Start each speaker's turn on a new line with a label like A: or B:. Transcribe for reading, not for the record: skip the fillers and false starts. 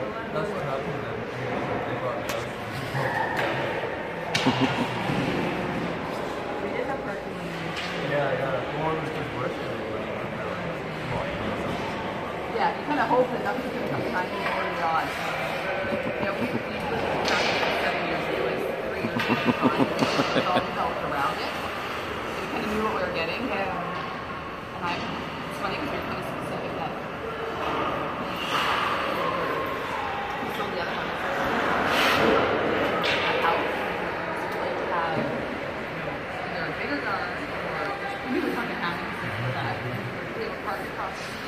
A: That's what happened then. They got us.
B: We did have parking.
A: Yeah. Well, it was just worse than
B: Yeah, you kind of hope that nothing's going to come behind you or the odds. Yeah, we lived in traffic for 7 years, it was 3 years ago, we all developed around it. We kind of knew what we were getting. And it's funny because we were kind of specific that we sold the other one. That house. So we like to have either a bigger garden or we knew it was not going to happen because of that. We were parked across the